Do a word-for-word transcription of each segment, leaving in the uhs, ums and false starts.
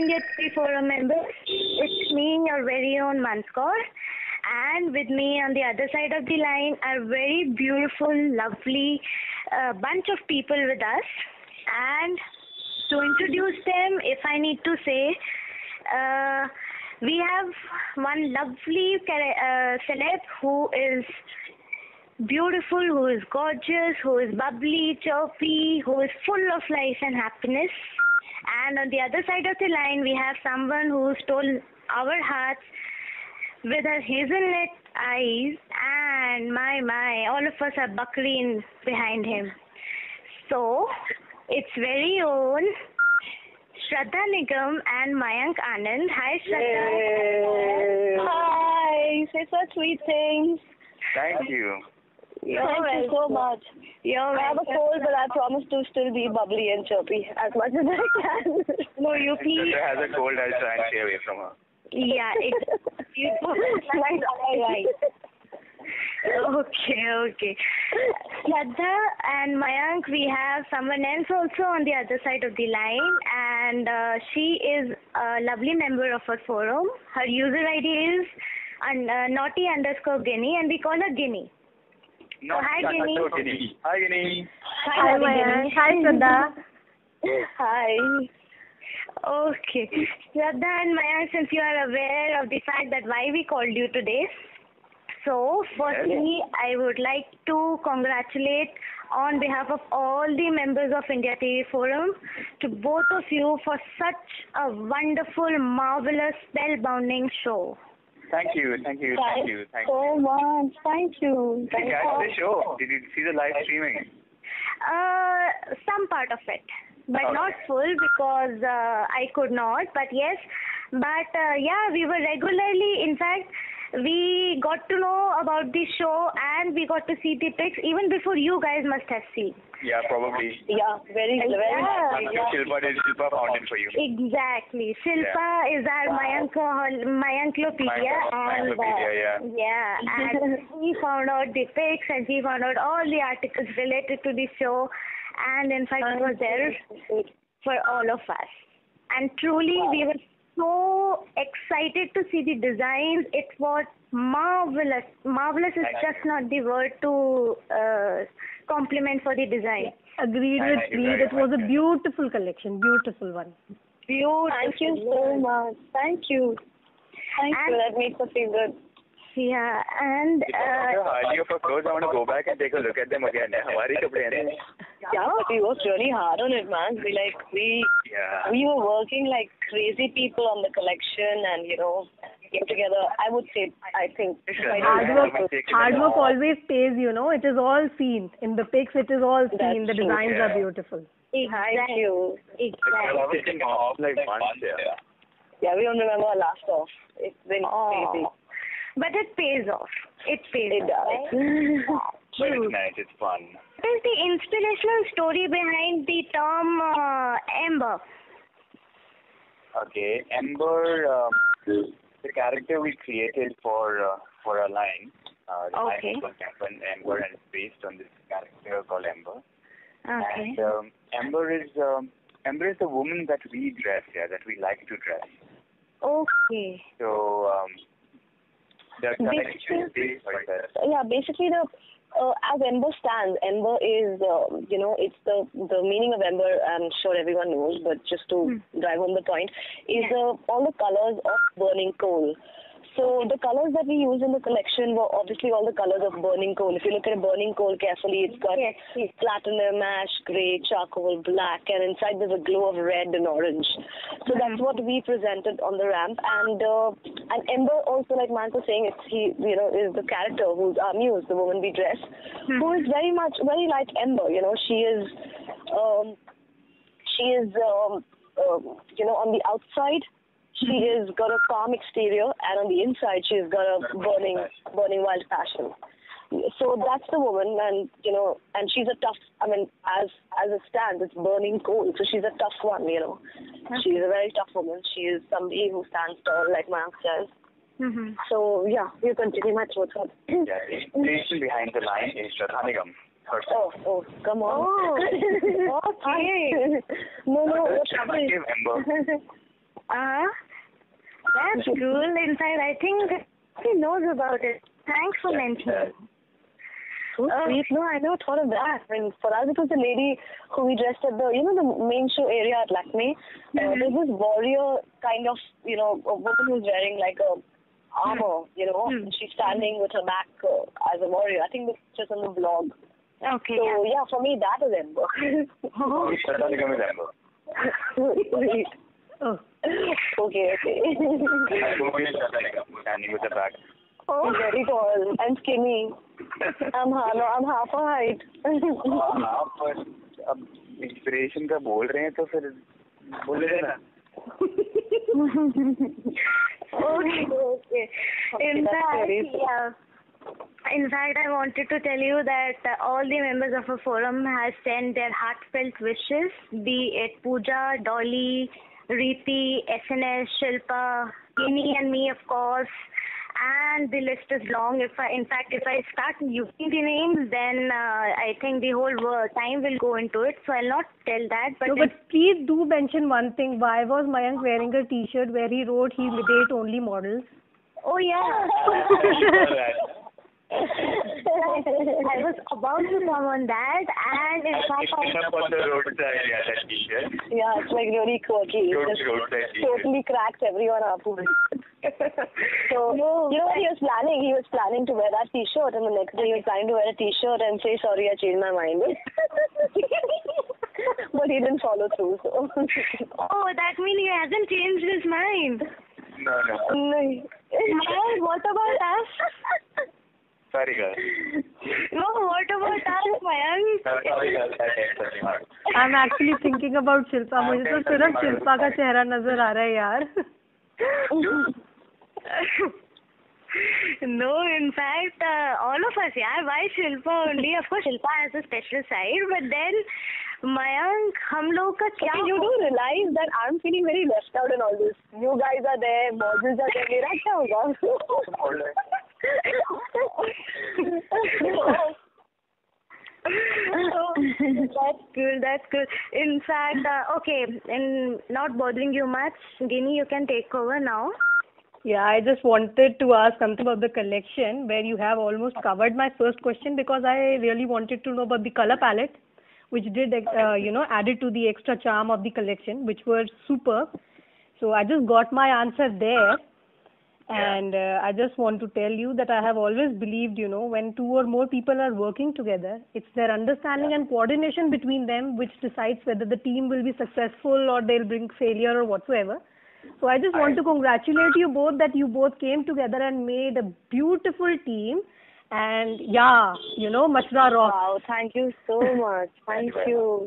India T V Forum members. It's me, your very own Manskor. And with me on the other side of the line are very beautiful, lovely uh, bunch of people with us. And to introduce them, if I need to say, uh, we have one lovely uh, celeb who is beautiful, who is gorgeous, who is bubbly, chirpy, who is full of life and happiness. And on the other side of the line, we have someone who stole our hearts with her hazelnut eyes, and my, my, all of us are buckling behind him. So, it's very own Shraddha Nigam and Mayank Anand. Hi, Shraddha. Yay. Hi. Say such sweet things. Thank you. You're Thank welcome. you so much. You're I have a cold, but I promise to still be bubbly and chirpy as much as I can. No, you please. If she has a cold, I'll try and stay away from her. Yeah, it's beautiful. Nice, right. Okay, okay. Shraddha and Mayank, we have someone else also on the other side of the line, and uh, she is a lovely member of our forum. Her user I D is uh, naughty underscore Guinea, and we call her Guinea. No, so, hi, Guinea. Guinea. Hi, Guinea. Hi, Mayank. Hi, Shraddha. Hi. Okay. Shraddha and Mayank, since you are aware of the fact that why we called you today, so firstly, I would like to congratulate on behalf of all the members of India T V Forum to both of you for such a wonderful, marvelous, spellbounding show. Thank you, thank you, thank you, thank you. so much. Thank you. Did you catch the show? Did you see the live streaming? Uh, some part of it, but Okay. not full because uh, I could not. But yes, but uh, yeah, we were regularly. In fact, we got to know about the show and we got to see the pics even before you guys must have seen. Yeah, probably. Yeah, very, very Yeah. I'm sure Shilpa did. Shilpa found it for you. Exactly. Shilpa is our Mayank, Mayanklopedia. And, uh, Mayanklopedia, yeah. yeah, and he found out the pics and he found out all the articles related to the show. And in fact, it was there for all of us. And truly, we were so excited to see the designs. It was marvelous. Marvelous is just not the word to uh, compliment for the design. Agreed with Thank you Reed. very It was a much. beautiful collection, beautiful one. Beautiful. Thank you so much. Thank you. Thank And- you. That makes us feel good. Yeah, and If I uh, hardly of her clothes, I want to go back and take a look at them again. हमारी कपड़े हैं ना? Yeah, but we worked really hard on it, man. We like we Yeah. we were working like crazy people on the collection, and you know, came together. I would say, I think, quite Hard Yeah, work, we take it hard in. work always pays, you know. It is all seen. In the pics, it is all seen. That's The true, designs yeah. are beautiful. Thank you. I exactly. was sitting off like months, yeah. Yeah, we don't remember our last off. It's been crazy. Oh. But it pays off. It pays It off. does. Right? But True. it's nice, it's fun. What is the inspirational story behind the term uh, Amber? Okay, Ember, um, the character we created for uh, for a line. Uh, the Okay. line was Ember, Ember, and it's based on this character called Ember. Okay. And um, Ember is um, Ember is the woman that we dress, yeah, that we like to dress. Okay. So um, the connection Basically- is based on that. Yeah, basically the uh, as Ember stands, Ember is uh, you know it's the the meaning of Ember. I'm sure everyone knows, but just to drive home the point, is Yeah. uh, all the colors of burning coal. So the colors that we use in the collection were obviously all the colors of burning coal. If you look at a burning coal carefully, it's got Yes, yes. platinum, ash, grey, charcoal, black, and inside there's a glow of red and orange. So that's what we presented on the ramp. And uh, and Ember also, like Mank was saying, it's he you know is the character who's our muse, the woman we dress, who is very much very like Ember. You know, she is um, she is um, um, you know on the outside. She has got a calm exterior, and on the inside, she's got a burning, burning wild passion. So that's the woman, and you know, and she's a tough. I mean, as as it stands, it's burning coal. So she's a tough one, you know. She's a very tough woman. She is somebody who stands tall, like Mayank says. Mm-hmm. So yeah, you continue my thoughts. Yeah, the inspiration behind the line is Shraddha Nigam herself. Oh, oh, come on. Oh, okay. no, no, Uh, what Shraddha gave Ember. Uh-huh. That's cool. In fact, I think he knows about it. Thanks for mentioning. So sweet. No, I never thought of that. I mean, for us, it was the lady who we dressed at the, you know, the main show area at Lakme. Uh, Mm-hmm. there's this warrior kind of, you know, a woman who's wearing like a armor, you know, Mm-hmm. and she's standing with her back uh, as a warrior. I think it's just on the blog. Okay. So, Yeah. yeah, for me, that is Ember. Oh. Shatanikam is Ember. Wait. Oh. Okay, okay. Moving is Shatanikam, standing with the back. Oh, very tall and skinny. I'm half, no, I'm half a height. हाँ पर अब inspiration का बोल रहे हैं तो फिर बोल रहे ना. Okay, okay. In that's fact, very sweet. yeah. In fact, I wanted to tell you that uh, all the members of our forum has sent their heartfelt wishes, be it Pooja, Dolly, Reeti, S N S, Shilpa, Ginny and me, of course. And the list is long. If I, in fact, if I start using the names, then uh, I think the whole word, time will go into it. So I'll not tell that. But, No, but please do mention one thing. Why was Mayank wearing a T-shirt where he wrote he date only models? oh yeah. I was about to come on that, and in fact, Picking up on the roadside, yeah, that T-shirt. Yeah, it's like really quirky. It Road- just roadside T-shirt. totally cracks everyone up. So, No. you know what he was planning? He was planning to wear that T-shirt, and the next day he was planning to wear a T-shirt and say, sorry, I changed my mind. But he didn't follow through, so. oh, that means he hasn't changed his mind. No, no. No. Mayank, what about us? Sorry, girl. No, what about us, Mayank? Sorry, girl. Sorry, girl. I'm actually thinking about Shilpa. मुझे तो सिर्फ शिल्पा का चेहरा नजर आ रहा है यार. No, in fact, uh, all of us, yeah. Why Shilpa only? Of course, Shilpa has a special side, but then Mayank, हम लोग का क्या? You do realize that I'm feeling very left out in all this. You guys are there, models are there. मेरा क्या होगा? Oh, that's good, that's good. In fact, uh, okay, and not bothering you much, Ginny, you can take over now. Yeah, I just wanted to ask something about the collection where you have almost covered my first question because I really wanted to know about the color palette, which did, uh, you know, added to the extra charm of the collection, which were superb. So I just got my answer there. And uh, I just want to tell you that I have always believed, you know, when two or more people are working together, it's their understanding and coordination between them which decides whether the team will be successful or they'll bring failure or whatsoever. So I just want to congratulate you both that you both came together and made a beautiful team. And yeah, you know, Machra rock. Wow, thank you so much. Thank you.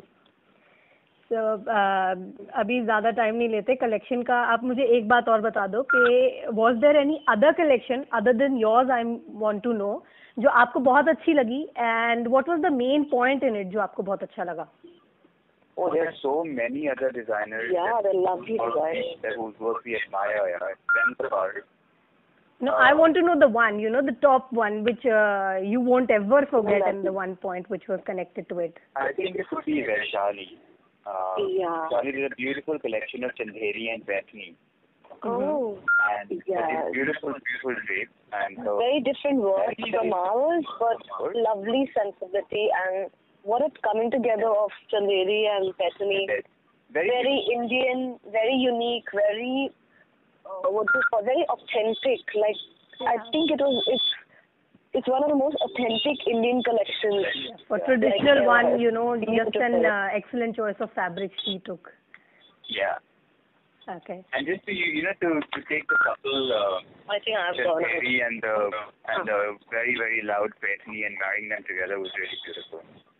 So, uh, अभी ज़्यादा time नहीं लेते collection का. आप मुझे एक बात और बता दो कि was there any other collection other than yours? I want to know जो आपको बहुत अच्छी लगी and what was the main point in it जो आपको बहुत अच्छा लगा? Oh, there are so many other designers. Yeah, that- they're lovely designers. That whose work we admire, yeah. Friends of ours. No, Uh, I want to know the one, you know, the top one which uh, you won't ever forget and the one point which was connected to it. I think it would be Vaishali. Uh, Yeah. Vaishali did a beautiful collection of Chandheri and Bethany. Oh, And Yes. it's beautiful, beautiful drape. And so, very different words from ours, but Good. lovely sensibility and what a coming together of Chanderi and Bethany. very, Very Indian, very unique, very uh, what do you call very authentic. Like I think it was it's it's one of the most authentic Indian collections. For traditional Like, one, uh, you know, just beautiful. an uh, excellent choice of fabric she took. yeah. Okay. And just to, you know, to, to take the couple, uh, I think I've gone. Chandheri and the, and the very, very loud Bethany and marrying them together was really beautiful.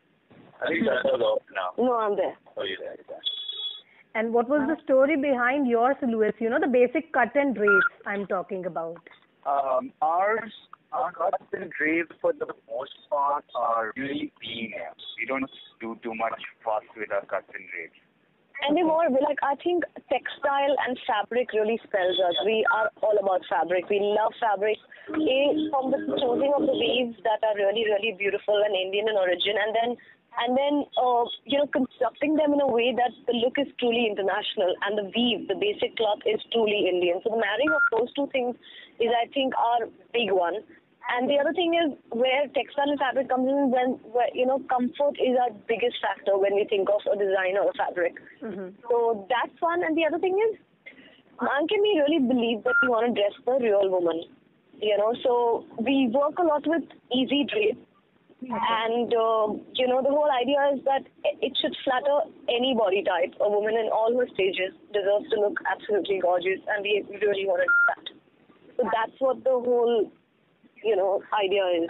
I think that was off now. No, I'm there. Oh, you're there, you're there. And what was the story behind your silhouettes? You know, the basic cut and drapes I'm talking about. Um, ours, our cuts and drapes for the most part are really clean. We don't do too much fuss with our cuts and drapes. And they more like I think textile and fabric really spells us. We are all about fabric. We love fabric. A, from the choosing of the weaves that are really, really beautiful and Indian in origin, and then and then uh, you know, constructing them in a way that the look is truly international and the weave, the basic cloth, is truly Indian. So the marrying of those two things is, I think, our big one. And the other thing is where textile and fabric comes in, when where, you know, comfort is our biggest factor when we think of a design or a fabric. Mm-hmm. So that's one. And the other thing is, man, can we really believe that we want to dress the real woman? You know, so we work a lot with easy drape. And, uh, you know, the whole idea is that it should flatter any body type. A woman in all her stages deserves to look absolutely gorgeous, and we really want to do that. So that's what the whole, you know, idea is.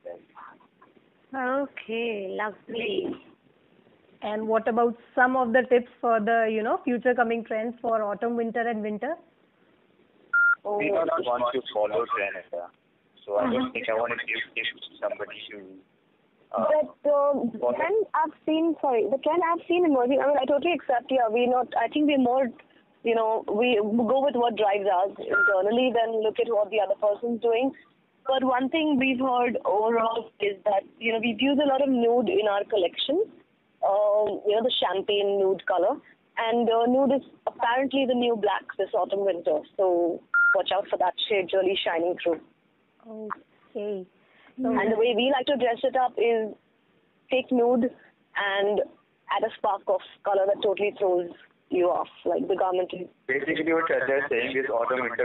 Okay, lovely. And what about some of the tips for the, you know, future coming trends for autumn, winter and winter? Oh, We do not want to follow trends, uh, so I don't think I want to give tips to somebody to. Uh, But um, the trend I've seen, sorry, the trend I've seen emerging, I mean, I totally accept, yeah, we not, I think we're more, you know, we go with what drives us internally than look at what the other person's doing. But one thing we've heard overall is that, you know, we've used a lot of nude in our collection, um, you know, the champagne nude color. And uh, nude is apparently the new black this autumn winter. So watch out for that shade really shining through. Okay. So, and the way we like to dress it up is take nude and add a spark of color that totally throws you off, like the garment is. Basically, what they're saying is autumn winter.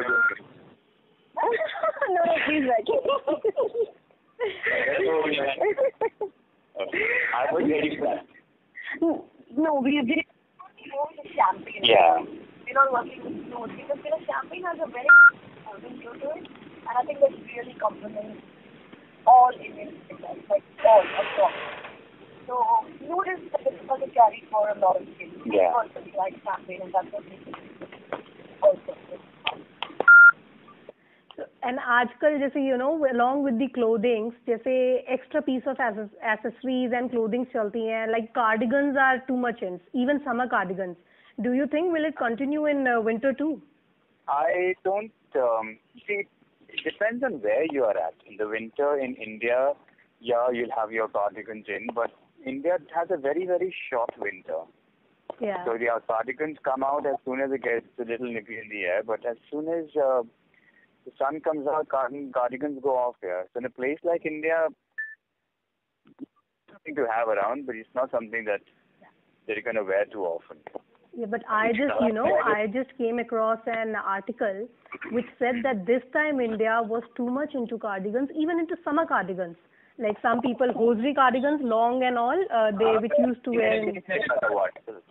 No, no, please, right. I was very glad. No, we did with champagne. Yeah. We're not working with nude because, you know, champagne has a very golden hue to it, and I think that really complements all Indian styles, like all across. So nude is difficult to carry for a lot of people. Yeah. Person like champagne, and that's what we do. Also. And आजकल जैसे you know along with the clothing जैसे extra piece of accessories and clothing चलती हैं, like cardigans are too much in, even summer cardigans. Do you think will it continue in uh, winter too? I don't um, see. It depends on where you are at. In the winter in India, yeah, you'll have your cardigans in, but India has a very very short winter. Yeah. So the cardigans come out as soon as it gets a little nippy in the air, but as soon as uh, the sun comes out, cardigans go off here. So in a place like India, something to have around, but it's not something that they're going to wear too often. Yeah, but I just, you know, I just came across an article which said that this time India was too much into cardigans, even into summer cardigans. Like some people, hosiery cardigans, long and all, uh, they which used to wear. In, what?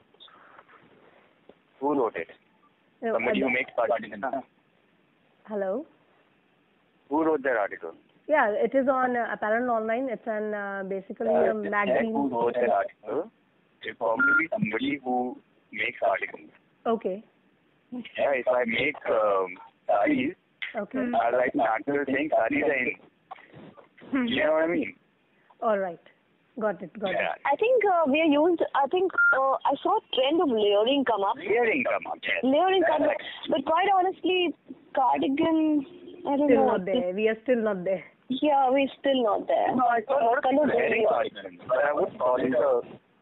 Who wrote it? uh, Somebody uh, who makes cardigans. Hello? Who wrote that article? Yeah, it is on uh, Apparel Online. It's an uh, basically Uh, a magazine. Who wrote that article? It probably somebody who makes cardigans. Okay. Yeah, if I make um, sarees, Okay. I like an article saying sarees are in. You know what I mean? All right. Got it. Got Yeah. it. I think uh, we are used, I think uh, I saw a trend of layering come up. Layering come up, yes. Layering come up. But quite honestly, cardigan, I don't Still know. not there. We are still not there. Yeah, we're still not there. No, I What kind of wearing layering? cardigans, but I would call it a.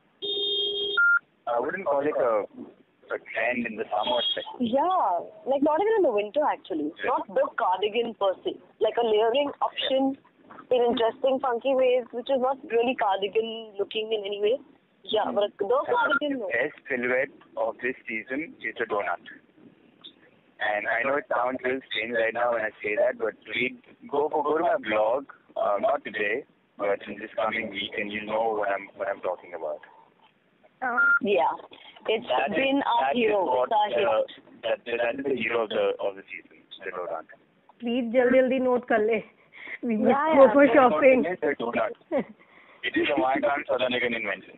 I wouldn't call it a, a trend in the summer. Yeah, like not even in the winter actually. Not the cardigan per se. Like a layering option in interesting, funky ways, which is not really cardigan looking in any way. Yeah, but the cardigan, no. The best silhouette of this season is a donut. And I know it sounds a little strange right now when I say that, but read, go go to my blog, uh, not today, but in this coming week, and you'll know what I'm what I'm talking about. Uh, Yeah, it's That is- been our that is hero. what, It's our uh, hero. that, that is the hero of the of the season, the donut. please जल्दी जल्दी note कर ले. We must Yeah, go yeah. for shopping. It's a donut. It is a Vietnam South American invention.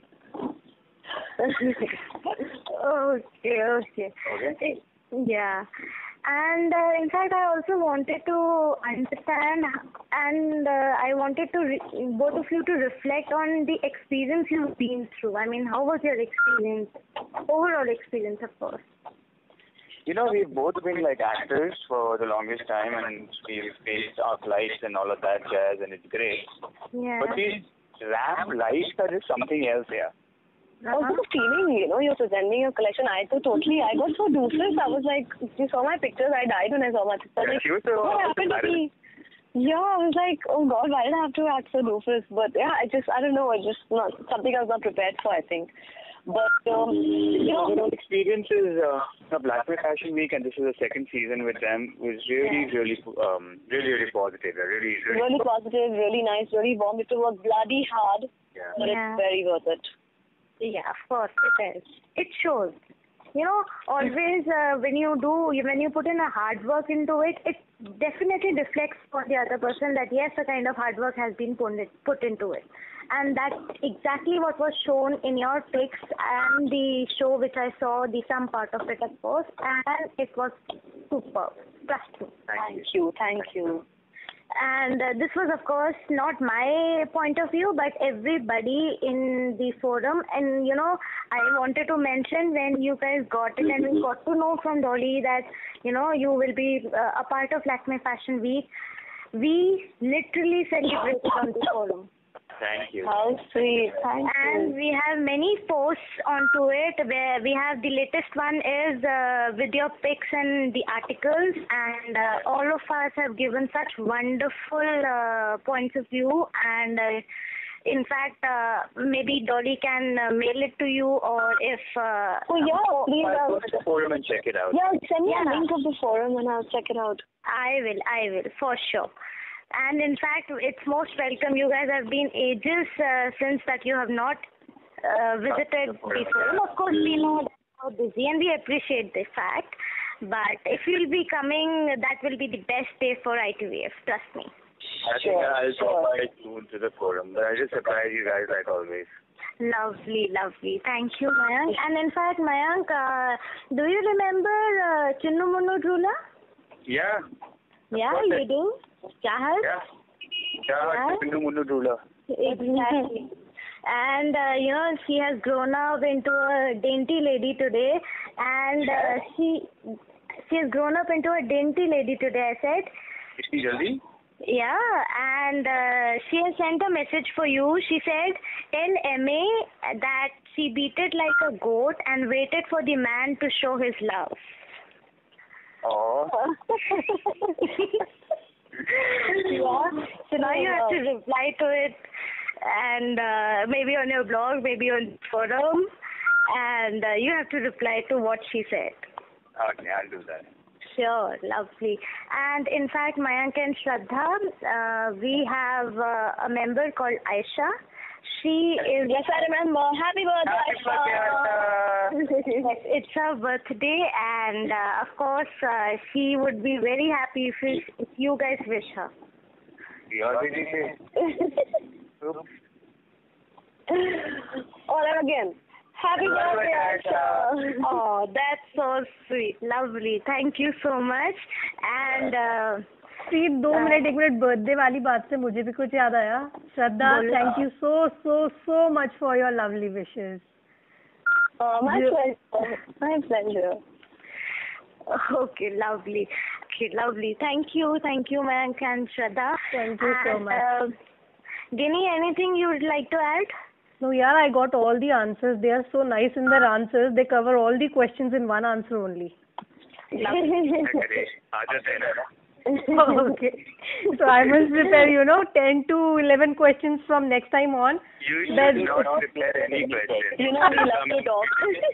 Okay, okay. Okay. Yeah. And uh, in fact, I also wanted to understand, and uh, I wanted to re- both of you to reflect on the experience you've been through. I mean, how was your experience, overall experience, of course? You know, we've both been like actors for the longest time, and we've faced arc lights and all of that jazz, and it's great. Yeah. But these ramp lights are just something else, yeah. Also the feeling, you know, you're presenting your collection. I so totally, I got so doofus. I was like, you saw my pictures, I died when I saw my pictures. Yeah, Like, she was so what happened to me? Yeah, I was like, oh God, why did I have to act so doofus? But yeah, I just, I don't know, I just not, something I was not prepared for, I think. But, um, you know, overall experiences, uh, the Blackmail Fashion Week, and this is the second season with them, was really, really, um, really, really positive. Really, really, really positive, really nice, really warm. It was bloody hard, yeah. but Yeah. it's very worth it. Yeah, of course it is. It shows. You know, always uh, when you do, when you put in a hard work into it, it definitely reflects on the other person that yes, a kind of hard work has been put, put into it. And that's exactly what was shown in your pics and the show which I saw, the some part of it of course, and it was superb. Trust me. Thank you, thank you. And uh, this was, of course, not my point of view, but everybody in the forum. And, you know, I wanted to mention when you guys got it and we got to know from Dolly that, you know, you will be uh, a part of Lakme Fashion Week. We literally celebrated on the forum. Thank you. How sweet, thank And you. we have many posts onto it where we have the latest one is uh, with your pics and the articles, and uh, all of us have given such wonderful uh, points of view, and uh, in fact uh, maybe Dolly can uh, mail it to you, or if uh, Oh yeah, please. I'll Uh, go to the forum and check it out. yeah, send me Yeah. a link of the forum and I'll check it out. I will, I will, for sure. And in fact, it's most welcome. You guys have been ages uh, since that you have not uh, visited the forum. Of course, we know how busy and we appreciate the fact. But if you'll be coming, that will be the best day for I T V F, trust me. I think I'll drop by soon to the forum, but I'll just surprise you guys like always. Lovely, lovely. Thank you, Mayank. And in fact, Mayank, uh, do you remember uh, Chinnu Munnu Dhula? Yeah. Yeah, What's you it? do? Chahal? Yeah. Yeah, Chinnu Munnu Dhula. Exactly. And, uh, you know, she has grown up into a dainty lady today. And uh, she she has grown up into a dainty lady today, I said. Is she jaldi? Yeah, and uh, she has sent a message for you. She said, tell M A that she beat it like a goat and waited for the man to show his love. Oh. Yeah. So now you have to reply to it, and uh, maybe on your blog, maybe on forum, and uh, you have to reply to what she said. Okay, I'll do that. Sure, lovely. And in fact, Mayank and Shraddha, uh, we have uh, a member called Aisha. She is... Yes, I remember. Happy birthday, Aisha. Yes, it's her birthday, and uh, of course, uh, she would be very happy if, we, if you guys wish her. You already did. Oops. All that again. Happy birthday, Aisha. Oh, that's so sweet. Lovely. Thank you so much. And... Uh, सिर्फ दो minute एक minute birthday वाली बात से मुझे भी कुछ याद आया. Shraddha, thank you so so so much for your lovely wishes. Oh, my pleasure. My pleasure. Okay, lovely. Okay, lovely. Thank you. Thank you, Mayank and Shraddha. Thank you so And, much. Uh, Ginny, anything you would like to add? No, yeah, I got all the answers. They are so nice in their answers. They cover all the questions in one answer only. Okay. So I must prepare, you know, ten to eleven questions from next time on. You should Then- not prepare any questions. You know we love to talk.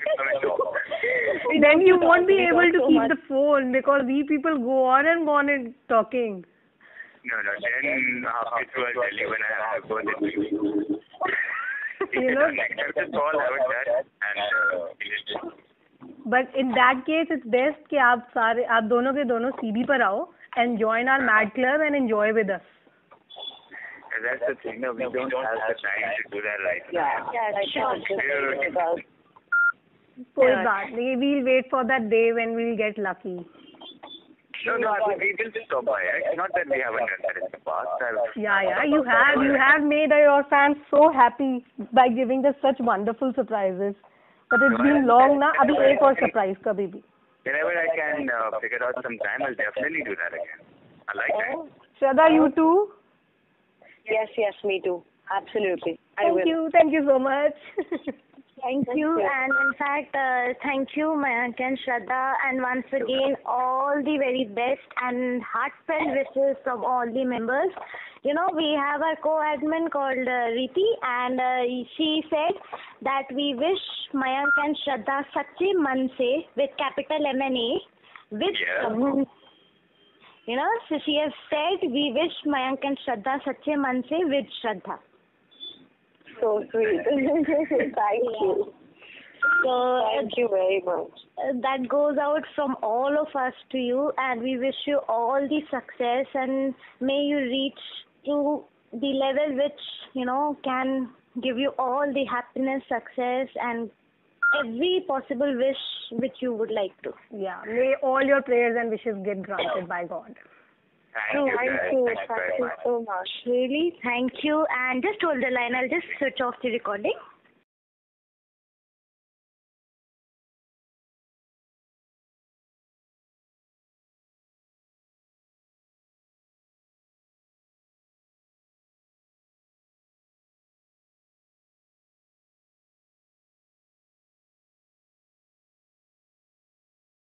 Then you won't be We able talk to so keep much. the phone because we people go on and on and talking. No, no, then halfway through I'll tell you when I have to go to you. You know, Accept the call, have a chat, and uh, but in that case, it's best कि आप सारे आप दोनों के दोनों C B पर आओ and join our Mad Club and enjoy with us. that's the thing. No, we don't have the time to do that right now. Yeah, yeah, that's sure. कोई बात नहीं. We'll wait for that day when we'll get lucky. No, no, I mean, we will just stop by. Right? It's not that we haven't done that in the past. I've- Yeah, yeah. You have you have made your fans so happy by giving us such wonderful surprises. But it's been long ना. अभी एक और surprise कभी भी. whenever I can uh, figure out some time, I'll definitely do that again. I like that. Shraddha, you too? Yes, yes, me too. Absolutely. I Thank will. you. Thank you so much. Thank you, and in fact, uh, thank you, Mayank and Shraddha, and once again, all the very best and heartfelt wishes from all the members. You know, we have a co-admin called uh, Riti, and uh, she said that we wish Mayank and Shraddha Sache Man Se, with capital M N A, with Yeah. Shraddha. You know, so she has said we wish Mayank and Shraddha Sache Man Se with Shraddha. So sweet. Thank you. So Thank you very much. uh, that goes out from all of us to you, and we wish you all the success, and may you reach to the level which, you know, can give you all the happiness, success, and every possible wish which you would like to. Yeah, may all your prayers and wishes get granted by God. Thank you, Thank guys. you. Thanks Thank very you much. so much. Really, thank you, and just hold the line. I'll just switch off the recording.